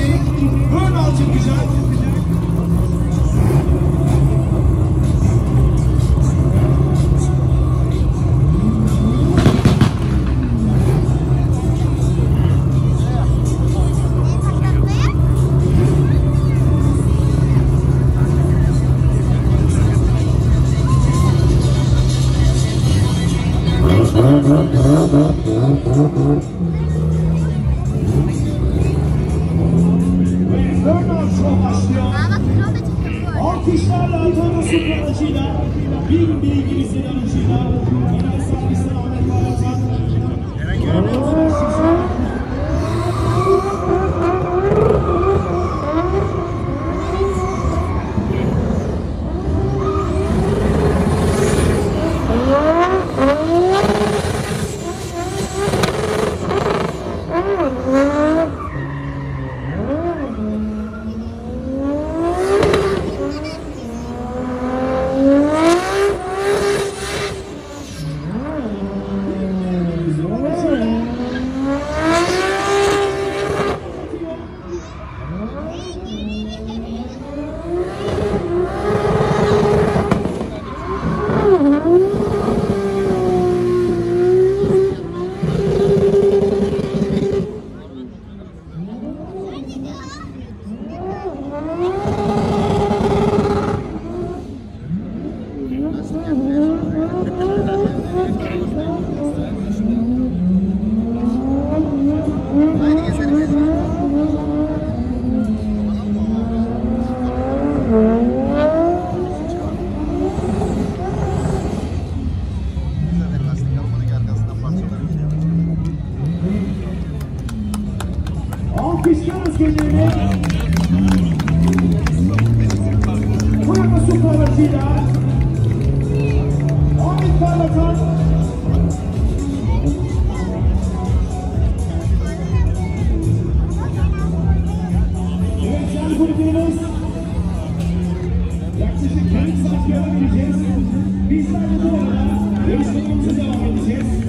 Burnout çıkacak. Alkışlarla Atan'a Supra aracıyla, bin bilgimizin aracıyla, genel servisler Ahmet Bağlatan, alkışlıyoruz kendilerini. Burama Supra aracıyla Ahmet Bağlatan, evet can kulübümüz yaklaşık yarım saat yola gireceğiz. Bizler de bu arada yarışmamıza devam edeceğiz.